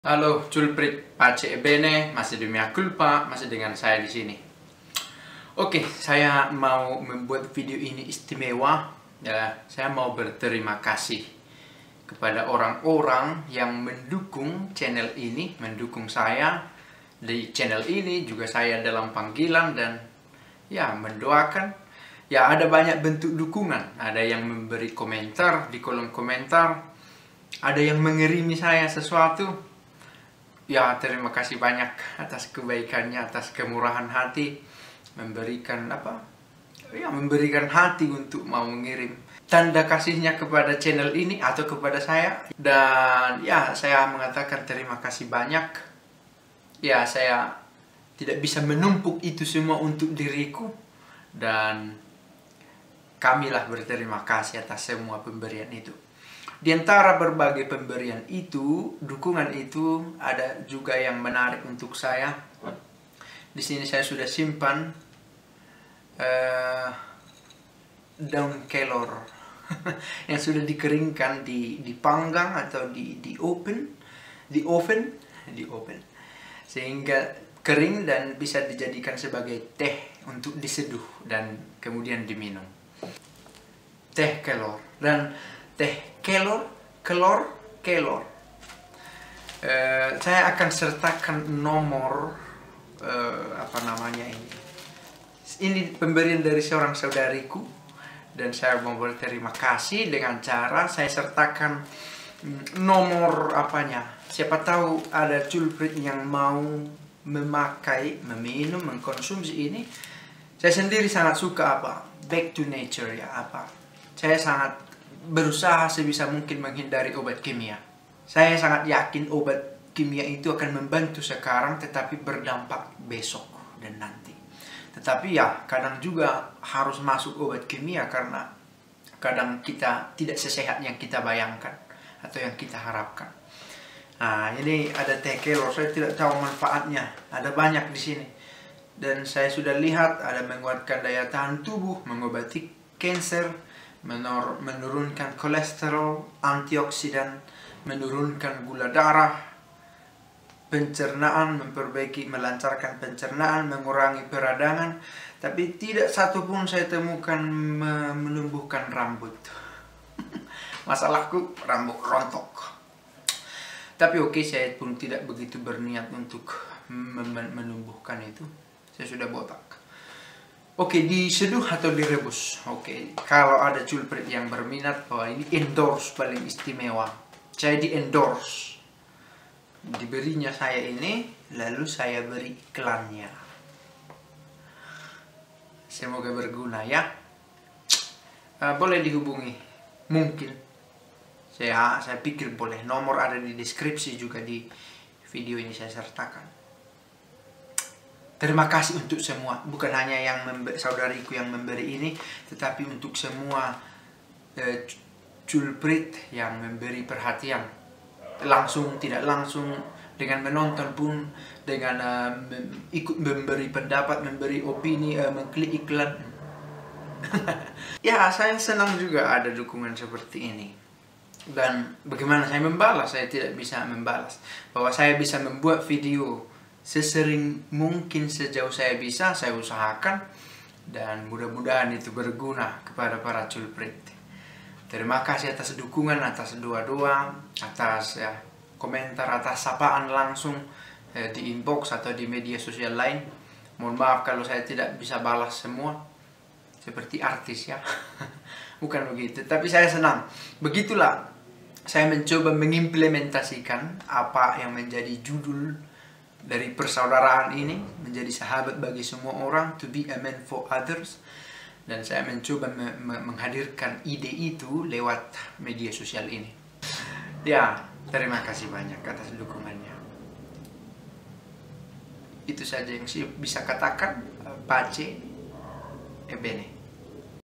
Halo, Culprit, Pace Ebene, masih demi Kulpa, masih dengan saya di sini. Oke, saya mau membuat video ini istimewa. Ya, saya mau berterima kasih kepada orang-orang yang mendukung channel ini, mendukung saya di channel ini, juga saya dalam panggilan dan ya mendoakan. Ya, ada banyak bentuk dukungan. Ada yang memberi komentar di kolom komentar, ada yang mengirimi saya sesuatu. Ya, terima kasih banyak atas kebaikannya, atas kemurahan hati, memberikan memberikan hati untuk mau mengirim tanda kasihnya kepada channel ini atau kepada saya. Dan ya, saya mengatakan terima kasih banyak. Ya, saya tidak bisa menumpuk itu semua untuk diriku, dan kamilah berterima kasih atas semua pemberian itu. Di antara berbagai pemberian itu, dukungan itu, ada juga yang menarik untuk saya. Di sini saya sudah simpan daun kelor yang sudah dikeringkan, dipanggang atau di oven, sehingga kering dan bisa dijadikan sebagai teh untuk diseduh dan kemudian diminum. Teh kelor dan teh kelor. Saya akan sertakan nomor ini pemberian dari seorang saudariku, dan saya mau berterima kasih dengan cara saya sertakan nomor siapa tahu ada culprit yang mau memakai, meminum, mengkonsumsi ini. Saya sendiri sangat suka back to nature saya sangat berusaha sebisa mungkin menghindari obat kimia. Saya sangat yakin obat kimia itu akan membantu sekarang tetapi berdampak besok dan nanti. Tetapi ya, kadang juga harus masuk obat kimia karena kadang kita tidak sesehat yang kita bayangkan atau yang kita harapkan. Nah, ini ada teh kelor, saya tidak tahu manfaatnya. Ada banyak di sini. Dan saya sudah lihat ada menguatkan daya tahan tubuh, mengobati kanker, menurunkan kolesterol, antioksidan, menurunkan gula darah, pencernaan, melancarkan pencernaan, mengurangi peradangan. Tapi tidak satu pun saya temukan menumbuhkan rambut. Masalahku rambut rontok. Tapi oke, saya pun tidak begitu berniat untuk menumbuhkan itu. Saya sudah botak. Oke, diseduh atau direbus. Oke, kalau ada culprit yang berminat bahwa ini endorse paling istimewa, saya di endorse. Diberinya saya ini, lalu saya beri iklannya. Semoga berguna ya. Boleh dihubungi, mungkin. Saya pikir boleh. Nomor ada di deskripsi juga di video ini saya sertakan. Terima kasih untuk semua, bukan hanya yang saudariku yang memberi ini, tetapi untuk semua culprit yang memberi perhatian, langsung, tidak langsung, dengan menonton pun, dengan ikut memberi pendapat, memberi opini, mengklik iklan. Ya, saya senang juga ada dukungan seperti ini. Dan bagaimana saya membalas? Saya tidak bisa membalas. Bahwa saya bisa membuat video sesering mungkin, sejauh saya bisa, saya usahakan, dan mudah-mudahan itu berguna kepada para culprit. Terima kasih atas dukungan, atas doa-doa, atas komentar, atas sapaan langsung di inbox atau di media sosial lain. Mohon maaf kalau saya tidak bisa balas semua, seperti artis ya. Bukan begitu, tapi saya senang. Begitulah saya mencoba mengimplementasikan apa yang menjadi judul dari persaudaraan ini, menjadi sahabat bagi semua orang, to be a man for others. Dan saya mencoba menghadirkan ide itu lewat media sosial ini. Ya, terima kasih banyak atas dukungannya. Itu saja yang saya bisa katakan. Pace Ebene.